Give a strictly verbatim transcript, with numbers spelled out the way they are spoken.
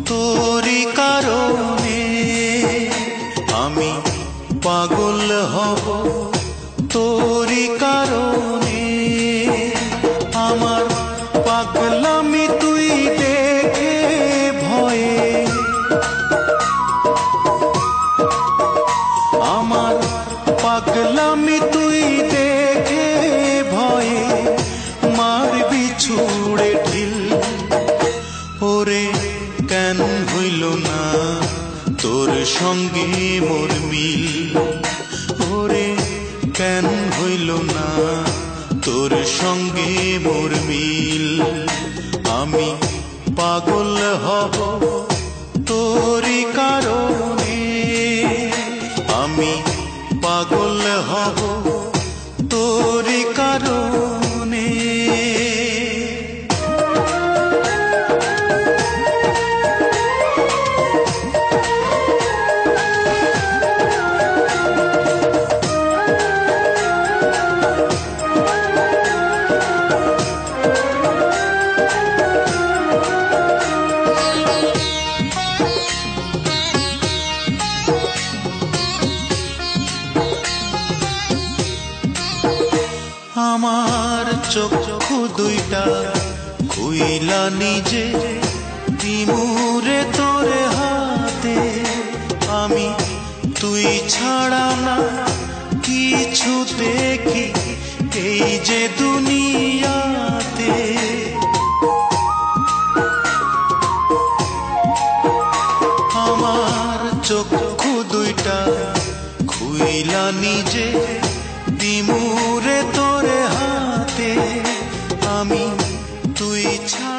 তোরি কারণে আমি পাগল হব, তোরি কারণে আমার পাগলামি তুই দেখে ভয়ে, আমার পাগলামি তুই দেখে ভয়ে মারবি ছুড়ে ঢিল। ওরে কেন হইল না তোর সঙ্গে মোর মিল, ওরে কেন হইল না তোর সঙ্গে মোর মিল। আমি পাগল হব তোরি কারণে, আমি পাগল হব তোরি কারণে। আমার চক্ষু দুইটা খুইলা নিজে দিমুরে তোরে হাতে, আমি তুই ছাড়া না কিছু দেখি এই যে দুনিয়াতে। আমার চক্ষু দুইটা খুইলা নিজে দিমুরে তোরে হাতে, আমি তুই ছাড়া